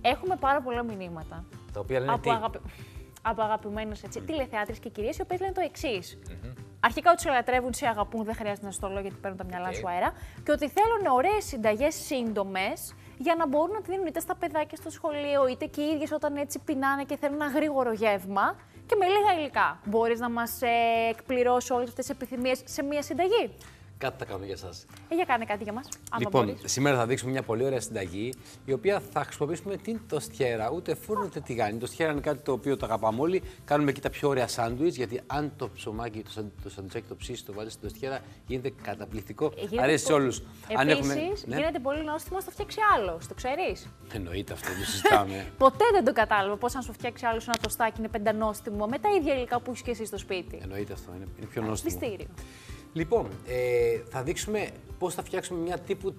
Έχουμε πάρα πολλά μηνύματα. Τα οποία λένε Από αγαπημένες τηλεθεάτριες και κυρίες, οι οποίες λένε το εξής. Αρχικά ότι σε λατρεύουν, σε αγαπούν, δεν χρειάζεται να σου το λέω γιατί παίρνουν τα μυαλά σου αέρα. Και ότι θέλουν ωραίες συνταγές σύντομες για να μπορούν να τη δίνουν είτε στα παιδάκια στο σχολείο, είτε και οι ίδιες όταν έτσι πεινάνε και θέλουν ένα γρήγορο γεύμα και με λίγα υλικά. Μπορείς να μας εκπληρώσει όλες αυτές τις επιθυμίες σε μία συνταγή? Κάτι θα κάνουμε για εσάς. Για κάνε κάτι για μας. Λοιπόν, σήμερα θα δείξουμε μια πολύ ωραία συνταγή, η οποία θα χρησιμοποιήσουμε την τοστιέρα. Ούτε φούρνο ούτε τηγάνι. Η τοστιέρα είναι κάτι το οποίο το αγαπάμε όλοι. Κάνουμε εκεί τα πιο ωραία σάντουιτς, γιατί αν το ψωμάκι, το σαντουιτσάκι το ψήσει, το βάλει στην τοστιέρα, γίνεται καταπληκτικό. Αρέσει σε όλους. Επίσης, γίνεται πολύ νόστιμο να το φτιάξει άλλος. Το ξέρεις? Εννοείται αυτό, το συζητάμε. Ποτέ δεν το κατάλαβα πώς αν σου φτιάξει άλλος ένα τοστάκι είναι πεντανόστιμο με τα ίδια υλικά που έχεις και εσύ στο σπίτι. Εννοείται αυτό, είναι πιο νόστιμο. Μυστήριο. Λοιπόν, θα δείξουμε πώς θα φτιάξουμε μια τύπου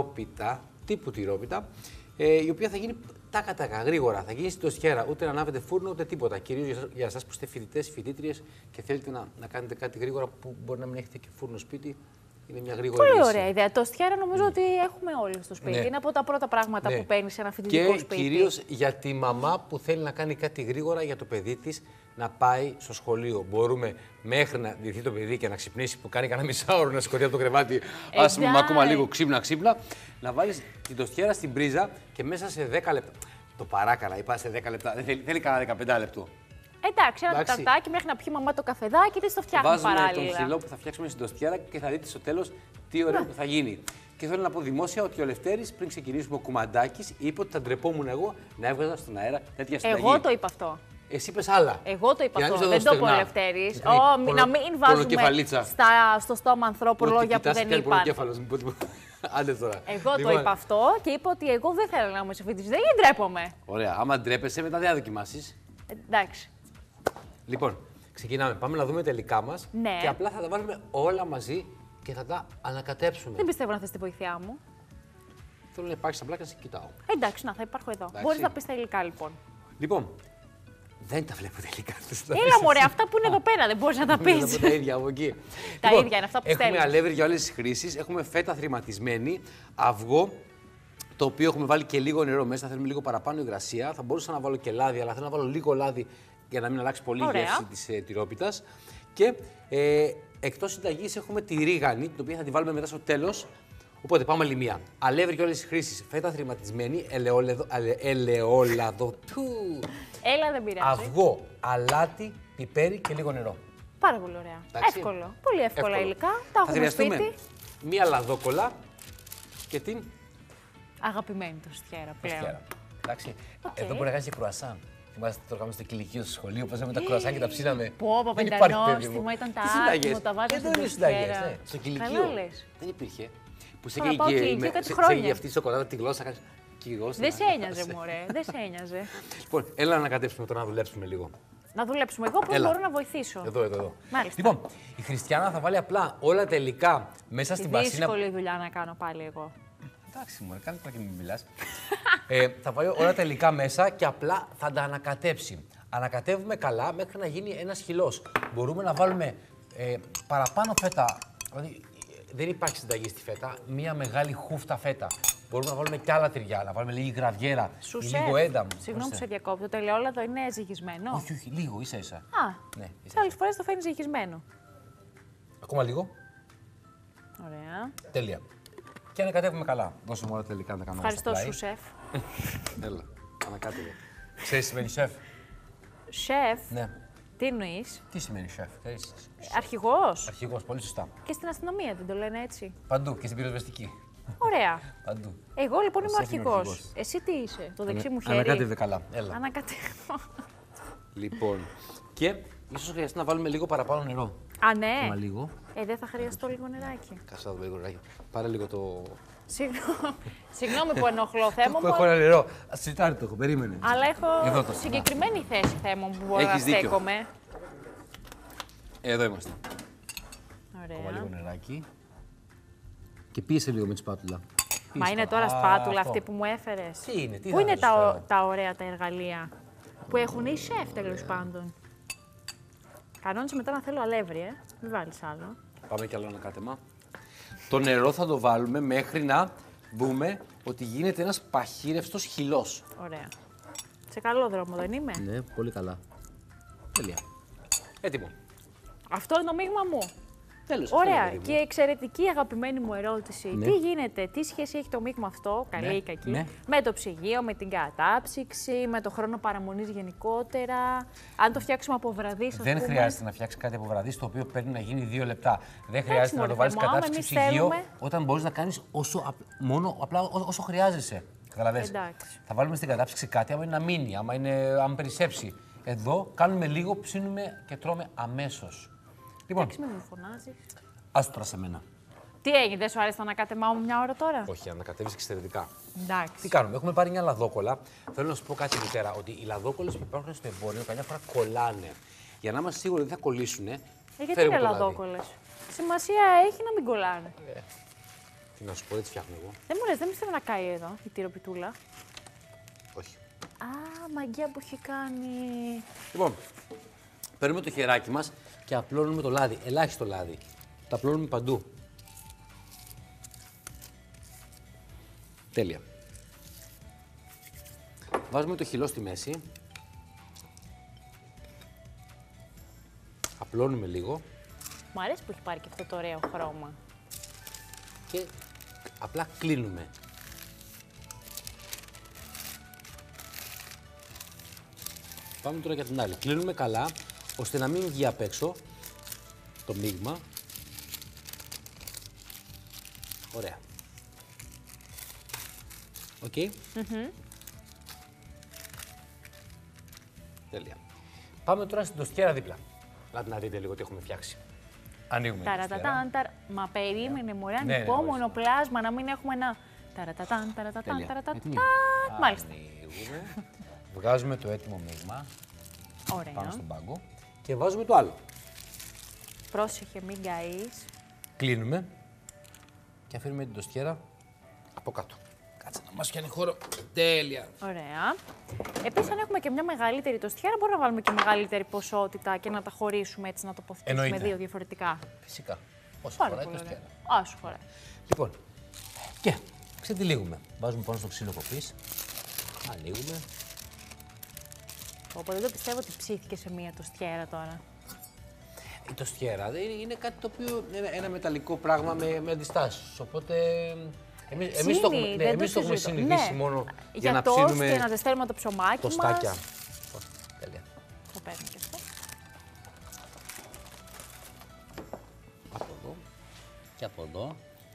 τυρόπιτα, η οποία θα γίνει τάκα γρήγορα. Θα γίνει στην τοστιέρα, ούτε να ανάβετε φούρνο ούτε τίποτα. Κυρίως για εσάς που είστε φοιτητές, φοιτήτριες και θέλετε να κάνετε κάτι γρήγορα που μπορεί να μην έχετε και φούρνο σπίτι. Είναι μια γρήγορη Πολύ ωραία ιδέα. Τοστιέρα νομίζω ότι έχουμε όλοι στο σπίτι. Ναι. Είναι από τα πρώτα πράγματα που παίρνει σε ένα φοιτητικό σπίτι. Και κυρίως για τη μαμά που θέλει να κάνει κάτι γρήγορα για το παιδί της να πάει στο σχολείο. Μπορούμε μέχρι να ντυθεί το παιδί και να ξυπνήσει, που κάνει κανένα μισάωρο να σηκωθεί από το κρεβάτι, άσε με ακόμα λίγο ξύπνα, να βάλεις την τοστιέρα στην πρίζα και μέσα σε 10 λεπτά. Το παράκαλα, είπα σε 10 λεπτά. Δεν θέλει κανένα 15 λεπτό. Εντάξει, ένα ταρτάκι μέχρι να πιει μαμά το καφεδάκι, τι το φτιάχνει παράλληλα. Βάζουμε τον ψηλό που θα φτιάξουμε στην τοστιέρα και θα δείτε στο τέλος τι ωραίο που θα γίνει. Και θέλω να πω δημόσια ότι ο Λευτέρης πριν ξεκινήσουμε ο Κουμαντάκης είπε ότι θα ντρεπόμουν εγώ να έβγαζα στον αέρα τέτοια συνταγή. Εγώ το είπα αυτό. Εσύ είπες άλλα. Εγώ το είπα αυτό. Δεν το είπε ο Λευτέρης. Να μην βάζουμε στο στόμα ανθρώπου λόγια που δεν είπαν. Άντε τώρα. Εγώ το είπα αυτό και είπα ότι εγώ δεν θέλω να είμαι σε αυτή τη συνταγή, ντρέπομαι. Ωραία. Άμα ντρέπεσαι, μετά δεν θα δοκιμάσεις. Εντάξει. Λοιπόν, ξεκινάμε. Πάμε να δούμε τα υλικά μας και απλά θα τα βάλουμε όλα μαζί και θα τα ανακατέψουμε. Δεν πιστεύω να θες τη βοήθειά μου. Θέλω να υπάρξει απλά και να σε κοιτάω. Εντάξει, θα υπάρχω εδώ. Μπορείς να πεις τα υλικά λοιπόν. Λοιπόν, δεν τα βλέπω τα υλικά. Έλα μωρέ, αυτά που είναι εδώ πέρα δεν μπορείς να τα πεις. Τα ίδια από εκεί. Τα ίδια είναι αυτά που στέλνεις. Έχουμε αλεύρι για όλες τις χρήσεις, έχουμε φέτα θρηματισμένη, αυγό, το οποίο έχουμε βάλει και λίγο νερό μέσα, θέλουμε λίγο παραπάνω υγρασία. Θα μπορούσα να βάλω και λάδι, αλλά θέλω να βάλω λίγο λάδι για να μην αλλάξει πολύ η γεύση της τυρόπιτας. Και εκτός συνταγής έχουμε τη ρίγανη, την οποία θα τη βάλουμε μετά στο τέλος. Οπότε πάμε άλλη μία. Αλεύρι για όλες τις χρήσεις, φέτα θρηματισμένη, ελαιόλαδο. Έλα, δεν πειράζει. Αυγό, αλάτι, πιπέρι και λίγο νερό. Πάρα πολύ ωραία. Εντάξει. Εύκολο. Πολύ εύκολα υλικά. Τα έχουμε σπίτι. Μία λαδόκολα και την αγαπημένη τοστιέρα πλέον. Εντάξει. Εδώ μπορεί να κάνει και κρουασάν. Θυμάστε το κάνουμε στο κηλικείο στο σχολείο, παίζαμε τα κρουασάν και τα ψήναμε. Πω, πεντανόστιμο, ήταν τα άτιμο, τα βάζαμε στην τοστιέρα. Στο κηλικείο δεν υπήρχε. Που σε και αυτή η σοκολάτα τη γλώσσα. Δεν σε ένοιαζε, μωρέ, δεν σε ένοιαζε. Λοιπόν, έλα να ανακατέψουμε τώρα να δουλέψουμε λίγο. Να δουλέψουμε. Εγώ πώς μπορώ να βοηθήσω. Εδώ. Μάλιστα. Λοιπόν, η Χριστιανά θα βάλει απλά όλα τα υλικά μέσα στην πασίνα. Δύσκολη δουλειά να κάνω πάλι εγώ. Εντάξει, μωρέ, κάνε τώρα και μην μιλάς. Θα βάλει όλα τα υλικά μέσα και απλά θα τα ανακατέψει. Ανακατεύουμε καλά μέχρι να γίνει ένας χυλός. Μπορούμε να βάλουμε παραπάνω φέτα. Δηλαδή, δεν υπάρχει συνταγή στη φέτα. Μία μεγάλη χούφτα φέτα. Μπορούμε να βάλουμε κι άλλα τυριά, να βάλουμε λίγη γραβιέρα ή λίγο ένταμο. Συγγνώμη που σε διακόπτω, το ελαιόλαδο είναι ζυγισμένο. Όχι, λίγο, ίσα-ίσα. Ναι, σε άλλες φορές το φέρνει ζυγισμένο. Ακόμα λίγο. Ωραία. Τέλεια. Και ανακατεύουμε καλά. Δώσε μου όλα τα υλικά να τα κάνουμε. Ευχαριστώ σου, σεφ. Έλα, ανακάτευε. Ξέρεις τι σημαίνει σεφ? Σεφ. Ναι. Τι εννοείς? Τι σημαίνει σεφ? Αρχηγός. Αρχηγός, πολύ σωστά. Και στην αστυνομία δεν το λένε έτσι? Παντού και στην πυροσβεστική. Ωραία. Παντού. Εγώ λοιπόν είμαι ο αρχηγός. Εσύ τι είσαι? Το δεξί μου χέρι. Ανακάτευε καλά. Έλα. Ανακατεύω. Λοιπόν, και ίσως χρειαστεί να βάλουμε λίγο παραπάνω νερό. Α, ναι. Λίγο. Δεν θα χρειαστώ λίγο νεράκι. Κάτσε λίγο νεράκι. Πάρε λίγο το. Συγγνώμη που ενοχλώ, Θέμο μου. Έχω ένα νερό. Σιτάρι το έχω, περίμενε. Αλλά έχω συγκεκριμένη θέση, Θέμο μου, που μπορώ να στέκομαι. Εδώ είμαστε. Ωραία. Βάλω λίγο νεράκι. Και πίεσε λίγο με τη σπάτουλα. Μα είναι τώρα σπάτουλα αυτή που μου έφερες? Τι είναι, πού είναι τα ωραία τα εργαλεία που έχουν οι σεφ τέλος πάντων? Κανόνισε μετά να θέλω αλεύρι, μην βάλεις άλλο. Πάμε κι άλλο ένα κάτεμα. Το νερό θα το βάλουμε μέχρι να δούμε ότι γίνεται ένας παχύρευστος χυλός. Ωραία. Σε καλό δρόμο δεν είμαι? Ναι, πολύ καλά. Τέλεια. Έτοιμο. Αυτό είναι το μείγμα μου. Τέλος. Ωραία. Και εξαιρετική αγαπημένη μου ερώτηση. Ναι. Τι γίνεται, τι σχέση έχει το μείγμα αυτό, καλή ή κακή, με το ψυγείο, με την κατάψυξη, με το χρόνο παραμονής γενικότερα. Αν το φτιάξουμε από βραδύς, δεν χρειάζεται να φτιάξει κάτι από βραδύς, το οποίο παίρνει να γίνει 2 λεπτά. Δεν χρειάζεται να το βάλεις κατάψυξη ψυγείο, όταν μπορείς να κάνεις απλά όσο χρειάζεσαι. Καταλαβες. Θα βάλουμε στην κατάψυξη κάτι, άμα είναι να μείνει, άμα περισσέψει. Εδώ κάνουμε λίγο, ψήνουμε και τρώμε αμέσως. Λοιπόν, μην μου φωνάζεις. Άστο τώρα σε μένα. Τι έγινε, δεν σου άρεσε το ανακατεμάω μου μια ώρα τώρα? Όχι, ανακατεύεις εξαιρετικά. Εντάξει. Τι κάνουμε, έχουμε πάρει μια λαδόκολα. Θέλω να σου πω κάτι, μητέρα, ότι οι λαδόκολες που υπάρχουν στο εμπόριο καμιά φορά κολλάνε. Για να είμαστε σίγουροι ότι δεν θα κολλήσουν. Γιατί είναι λαδόκολες? Σημασία έχει να μην κολλάνε. Τι να σου πω, δεν τις φτιάχνω εγώ. Δεν μου λες, δεν πιστεύω να κάει εδώ η τυροπιτούλα. Όχι. Α, μαγκιά που έχει κάνει. Λοιπόν, παίρνουμε το χεράκι μας και απλώνουμε το λάδι. Ελάχιστο λάδι. Το απλώνουμε παντού. Τέλεια. Βάζουμε το χυλό στη μέση. Απλώνουμε λίγο. Μου αρέσει που έχει πάρει και αυτό το ωραίο χρώμα. Και απλά κλείνουμε. Πάμε τώρα για την άλλη. Κλείνουμε καλά, ώστε να μην βγει απ' έξω το μείγμα. Ωραία. Οκ. Τέλεια. Πάμε τώρα στην τοστιέρα δίπλα. Να δείτε λίγο τι έχουμε φτιάξει. Ανοίγουμε την τοστιέρα. Μα περίμενε μωρέ, ανυπόμονο πλάσμα, να μην έχουμε ένα ταρατατάν. Μάλιστα. Ανοίγουμε. Βγάζουμε το έτοιμο μείγμα. Ωραία. Πάνω στον πάγκο. Και βάζουμε το άλλο. Πρόσεχε, μην καείς. Κλείνουμε. Και αφήνουμε την τοστιέρα από κάτω. Κάτσε να μας πιάνει χώρο. Τέλεια. Ωραία. Επίσης, αν έχουμε και μια μεγαλύτερη τοστιέρα, μπορούμε να βάλουμε και μεγαλύτερη ποσότητα και να τα χωρίσουμε έτσι, να τοποθετήσουμε δύο διαφορετικά. Φυσικά. Όσο Πάρα χωράει η πολύ τοστιέρα. Όσο χωράει. Λοιπόν, και ξετυλίγουμε. Βάζουμε πάνω στο ξύλο κοπής. Ανοίγουμε. Οπότε δεν πιστεύω ότι ψήθηκε σε μία τοστιέρα τώρα. Η τοστιέρα είναι κάτι το οποίο είναι ένα μεταλλικό πράγμα με αντιστάσεις. Οπότε εμείς το έχουμε συνηθίσει μόνο για να ψήνουμε. Για να ζεσταίνουμε το ψωμάκι μας. Τοστάκια. Τέλεια. Το παίρνω και αυτό. Από εδώ και από εδώ.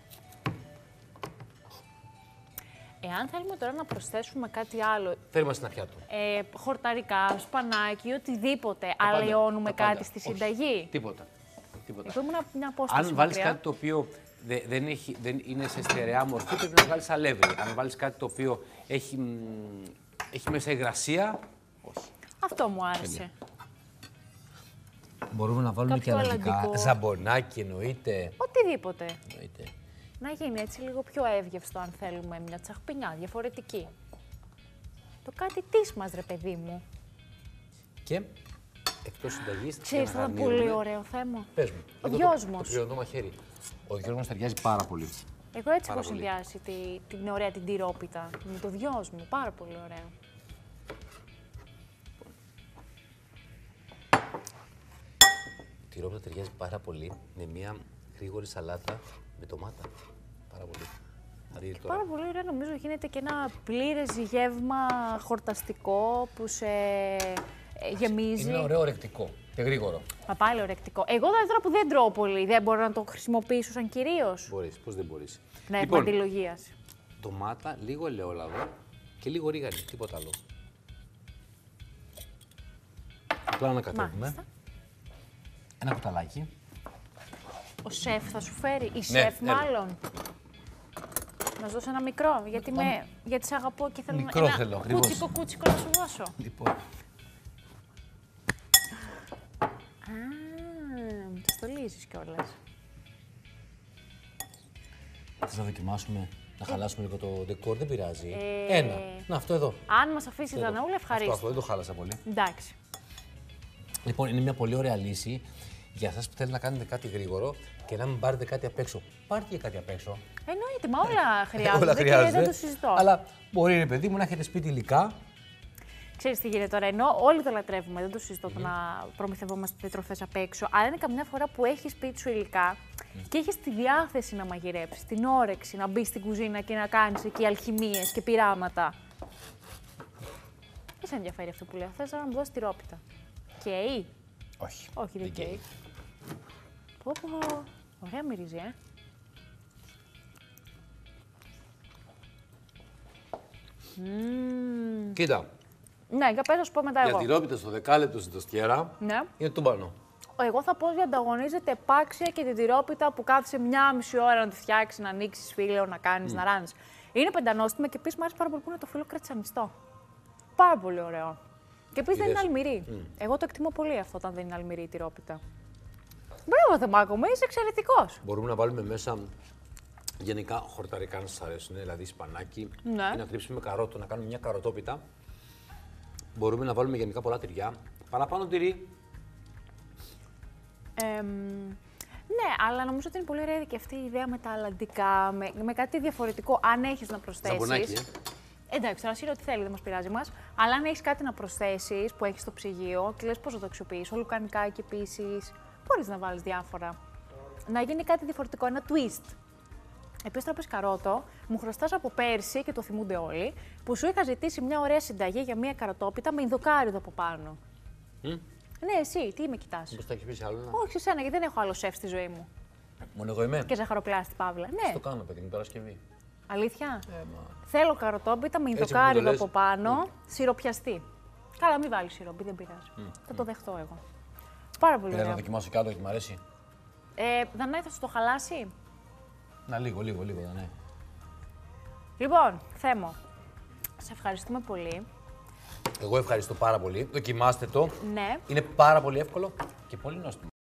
Εάν θέλουμε τώρα να προσθέσουμε κάτι άλλο. Θέλουμε στην αρχιά του. Χορταρικά, σπανάκι, οτιδήποτε. Αλλοιώνουμε κάτι στη συνταγή. Τίποτα. Εγώ ήμουν μια απόσταση. Αν βάλεις κάτι το οποίο δεν είναι σε στερεά μορφή, πρέπει να βάλεις αλεύρι. Αν βάλεις κάτι το οποίο έχει μέσα υγρασία, όχι. Αυτό μου άρεσε. Μπορούμε να βάλουμε και αλλαντικά. Ζαμπονάκι εννοείται. Οτιδήποτε. Εννοείται. Να γίνει έτσι λίγο πιο εύγευστο, αν θέλουμε, μια τσαχπινιά διαφορετική. Το κάτι της μας, ρε παιδί μου. Και εκτός συνταγής. Ξέρεις, θα είναι πολύ ωραίο θέμα. Πες μου. Ο γιος μου. Το πληρωνό μαχαίρι. Ο γιος μας ταιριάζει πάρα πολύ. Εγώ έτσι έχω συνδυάσει την ωραία την τυρόπιτα με το γιος μου. Πάρα πολύ ωραίο. Η τυρόπιτα ταιριάζει πάρα πολύ με μια γρήγορη σαλάτα με ντομάτα. Πάρα πολύ. Και πάρα πολύ ωραία, νομίζω γίνεται και ένα πλήρες γεύμα χορταστικό που σε γεμίζει. Είναι ωραίο ορεκτικό και γρήγορο. Μα πάλι ορεκτικό. Εγώ τώρα που δεν τρώω πολύ, δεν μπορώ να το χρησιμοποιήσω σαν κυρίως. Μπορείς, πώς δεν μπορείς. Να έχουμε αντιλογίαση. Ντομάτα, λίγο ελαιόλαδο και λίγο ρίγανη, τίποτα άλλο. Απλά ανακατεύουμε. Ένα κουταλάκι. Ο σεφ θα σου φέρει, η σεφ μάλλον. Να σου δώσω ένα μικρό, γιατί σε αγαπώ και θέλω μικρό ένα κούτσικο να σου δώσω. Λοιπόν. Το στολίζεις κιόλας. Θες να δοκιμάσουμε, να χαλάσουμε λίγο το ντεκόρ, δεν πειράζει. Ένα. Να, αυτό εδώ. Αν μας αφήσεις Δαναούλα, ευχαρίστω. Αυτό δεν το χάλασα πολύ. Εντάξει. Λοιπόν, είναι μια πολύ ωραία λύση Για εσάς που θέλετε να κάνετε κάτι γρήγορο και να μην πάρετε κάτι απ' έξω. Πάρτε και κάτι απ' έξω. Εννοείται, μα όλα χρειάζονται. Όλα χρειάζονται. Και δεν το συζητώ. Αλλά μπορεί, ρε παιδί μου, να έχετε σπίτι υλικά. Ξέρεις τι γίνεται τώρα, ενώ όλοι το λατρεύουμε, δεν το συζητώ το να προμηθευόμαστε τροφές απ' έξω, αλλά είναι καμιά φορά που έχεις σπίτι σου υλικά και έχεις τη διάθεση να μαγειρέψεις, την όρεξη να μπεις στην κουζίνα και να κάνεις εκεί αλχημίες και πειράματα. Δεν σε ενδιαφέρει αυτό που λέω, θες να μου δώσεις τυρόπιτα. Καίει. Όχι. Όχι, δεν καίει. Πω, ωραία μυρίζει, Κοίτα. Ναι, για πες να σου πω μετά εγώ. Για τυρόπιτα στο δεκάλεπτο στην τοστιέρα είναι τούμπανο. Εγώ θα πω ότι ανταγωνίζεται επάξια και την τυρόπιτα που κάθισε μία μισή ώρα να τη φτιάξει, να ανοίξει φύλλο, να κάνει, να ράνει. Είναι πεντανόστιμο και επίση μου άρεσε πάρα πολύ που είναι το φύλλο κρατσανιστό. Πάρα πολύ ωραίο. Και επίση δεν είναι αλμυρή. Εγώ το εκτιμώ πολύ αυτό όταν δεν είναι αλμυρή η τυρόπιτα. Μπράβο, Θεμάκο μου, είσαι εξαιρετικό. Μπορούμε να βάλουμε μέσα γενικά χορταρικά να σας αρέσουν, δηλαδή σπανάκι, Ναι. ή να τρίψουμε καρότο, να κάνουμε μια καροτόπιτα. Μπορούμε να βάλουμε γενικά πολλά τυριά. Παραπάνω τυρί. Ναι, αλλά νομίζω ότι είναι πολύ ωραία και αυτή η ιδέα με τα αλλαντικά, με κάτι διαφορετικό. Αν έχει να προσθέσει. Ζαμπονάκι, Εντάξει, τώρα σύρω ό,τι θέλει, δεν μα πειράζει μας. Αλλά αν έχει κάτι να προσθέσει που έχει στο ψυγείο και λες πώς θα το αξιοποιήσω, λουκανικάκι επίση, μπορεί να βάλει διάφορα. Να γίνει κάτι διαφορετικό, ένα twist. Επίσης, τώρα πες καρότο, μου χρωστάς από πέρσι και το θυμούνται όλοι, που σου είχα ζητήσει μια ωραία συνταγή για μια καροτόπιτα με ινδοκάριδο από πάνω. Ναι, εσύ, τι με κοιτάς. Μήπως τα έχει πει άλλο. Όχι, εσένα, γιατί δεν έχω άλλο σεφ στη ζωή μου. Μόνο εγώ είμαι. Και ζαχαροπλάστη, Παύλα. Ναι. Το κάνω, παιδί μου, Παρασκευή. Αλήθεια. Θέλω καροτόπιτα με ινδοκάριδο από πάνω, σιροπιαστή. Καλά, μην βάλει σιροπί, δεν πειράζει. Θα το δεχτώ εγώ. Πάρα πολύ Θέλω να ωραία. δοκιμάσω κι άλλο γιατί μου αρέσει. Δανάη, θα σου το χαλάσει. Να λίγο, ναι. Λοιπόν, Θέμο, σε ευχαριστούμε πολύ. Εγώ ευχαριστώ πάρα πολύ. Δοκιμάστε το. Ναι. Είναι πάρα πολύ εύκολο και πολύ νόστιμο.